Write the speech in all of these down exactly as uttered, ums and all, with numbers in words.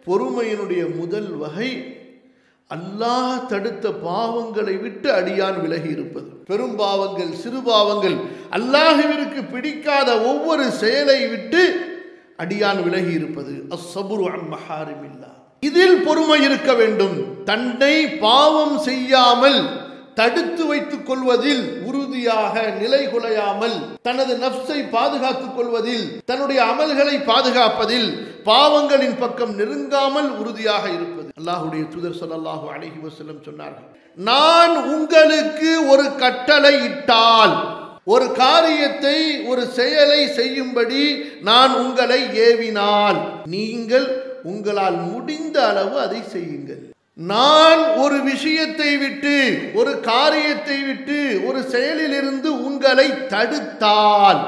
பொறுமையினுடைய முதல் வகை அல்லாஹ் தடுத்த பாவங்களை விட்டு அடியான் விலகி இருப்பது. பெரும் பாவங்கள், சிறு பாவங்கள், அல்லாஹ்விற்கு பிடிக்காத ஒவ்வொரு செயலை விட்டு அடியான் விலகி இருப்பது. அஸ்ஸபுரு அன் மஹாரிமில்லாஹ். இதில் பொறுமை இருக்க வேண்டும். தன்னை பாவம் செய்யாமல் தடுத்து வைத்துக் கொள்வதில் உறுதியாக நிலை குலையாமல், தனது நஃப்ஸை பாதுகாத்துக் கொள்வதில், தன்னுடைய அமல்களை பாதுகாப்பதில், பாவங்களின் பக்கம் நெருங்காமல் உறுதியாக இருப்பது. அல்லாஹ்வுடைய தூதர் ஸல்லல்லாஹு அலைஹி வஸல்லம் சொன்னார்கள், நான் உங்களுக்கு ஒரு கட்டளை இட்டால், ஒரு காரியத்தை, ஒரு செயலை செய்யும்படி நான் உங்களை ஏவினால், நீங்கள் உங்களால் முடிந்த அளவு அதை செய்யுங்கள். நான் ஒரு விஷயத்தை விட்டு, ஒரு காரியத்தை விட்டு, ஒரு செயலிலிருந்து உங்களை தடுத்தால்,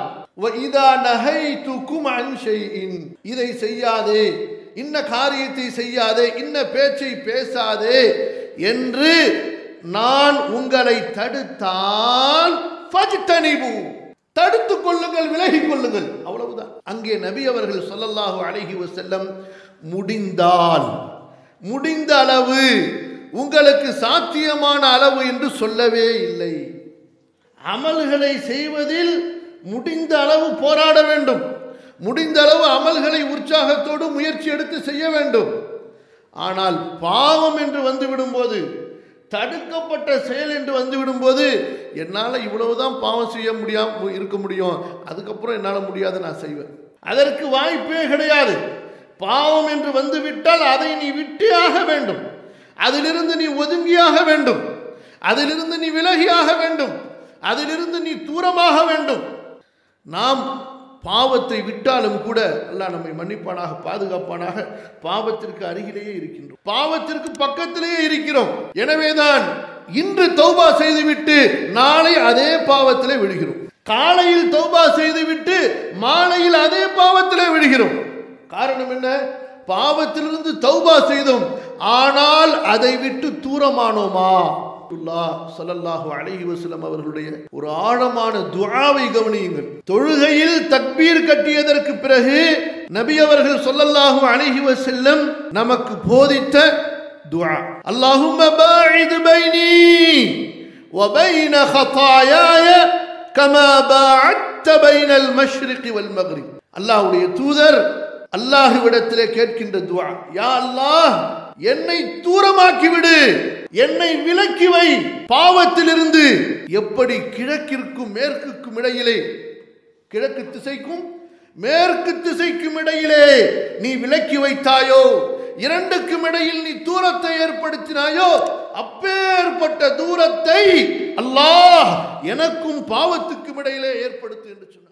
இதை செய்யாதே, இன்ன காரியத்தை செய்யாதே, இன்ன பேச்சை பேசாதே என்று நான் உங்களை தடுத்தால் தடுத்துக் கொள்ளுங்கள், விலகிக் கொள்ளுங்கள். அவ்வளவுதான். அங்கே நபி அவர்கள் ஸல்லல்லாஹு அலைஹி வஸல்லம் முடிந்தால், முடிந்த அளவு, உங்களுக்கு சாத்தியமான அளவு என்று சொல்லவே இல்லை. அமல்களை செய்வதில் முடிந்த அளவு போராட வேண்டும். முடிந்த அளவு அமல்களை உற்சாகத்தோடு முயற்சி எடுத்து செய்ய வேண்டும். ஆனால் பாவம் என்று வந்துவிடும் போது, தடுக்கப்பட்ட செயல் என்று வந்துவிடும் போது, என்னால் இவ்வளவுதான் பாவம் செய்ய முடியாம இருக்க முடியும், அதுக்கப்புறம் என்னால் முடியாது, நான் செய்வேன், அதற்கு வாய்ப்பே கிடையாது. பாவம் என்று வந்துவிட்டால் அதை நீ விட்டியாக வேண்டும். அதிலிருந்து நீ ஒதுங்கியாக வேண்டும். அதிலிருந்து நீ விலகியாக வேண்டும். அதிலிருந்து நீ தூரமாக வேண்டும். நாம் பாவத்தை விட்டாலும் கூட அல்லாஹ் நம்மை மன்னிப்பானாக, பாதுகாப்பானாக. பாவத்திற்கு அருகிலேயே இருக்கின்றோம், பாவத்திற்கு பக்கத்திலேயே இருக்கிறோம். எனவேதான் இன்று தௌபா செய்துவிட்டு நாளை அதே பாவத்திலே விழுகிறோம். காலையில் தௌபா செய்துவிட்டு மாலையில் அதே பாவத்திலே விழுகிறோம். காரணம் என்ன? பாவத்திலிருந்து தௌபா செய்தோம், ஆனால் அதை விட்டு தூரமானோமா? ஸல்லல்லாஹு அலைஹி வஸல்லம் அவர்களுடைய ஒரு ஆழமான துஆவை கவனியுங்கள். தொழுகையில் தக்பீர் கட்டியதற்கு பிறகு நபி அவர்கள் ஸல்லல்லாஹு அலைஹி வஸல்லம் நமக்கு போதித்த துஆ, அல்லாஹும்ம பாஇத் பைனி வ பைன ஹதாயாய கமா பாஅத்த பைனல் மஷ்ரிகி வல் மக்ரிப். அல்லாஹ்வுடைய தூதர் அல்லாஹ்விடத்திலே கேட்கின்ற துஆ, யா அல்லாஹ், என்னை தூரமாக்கி விடு, என்னை விலக்கி வை பாவத்திலிருந்து. எப்படி கிழக்கிற்கும் மேற்குக்கும் இடையிலே, கிழக்கு திசைக்கும் மேற்கு திசைக்கும் இடையிலே நீ விலக்கி வைத்தாயோ, இரண்டுக்கும் இடையில் நீ தூரத்தை ஏற்படுத்தினாயோ, அப்பேற்பட்ட தூரத்தை அல்லாஹ் எனக்கும் பாவத்துக்கும் இடையிலே ஏற்படுத்து என்று சொன்னார்.